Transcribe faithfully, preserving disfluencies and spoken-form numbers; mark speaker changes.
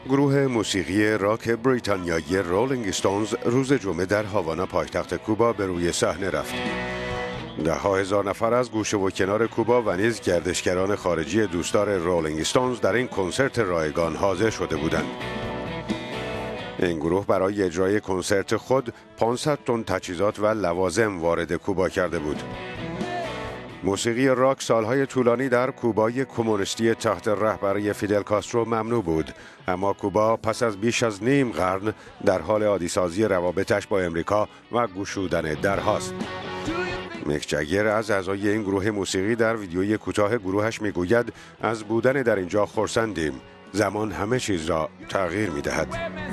Speaker 1: گروه موسیقی راک بریتانیایی رولینگ استونز روز جمعه در هاوانا پایتخت کوبا به روی صحنه رفت. ده ها هزار نفر از گوشه و کنار کوبا و نیز گردشگران خارجی دوستدار رولینگ استونز در این کنسرت رایگان حاضر شده بودند. این گروه برای اجرای کنسرت خود پانصد تن تجهیزات و لوازم وارد کوبا کرده بود. موسیقی راک سالهای طولانی در کوبای کمونیستی تحت رهبری فیدل کاسترو ممنوع بود، اما کوبا پس از بیش از نیم قرن در حال عادی‌سازی روابطش با امریکا و گشودن درهاست. میک جگر از اعضای این گروه موسیقی در ویدیوی کوتاه گروهش میگوید از بودن در اینجا خرسندیم. زمان همه چیز را تغییر میدهد.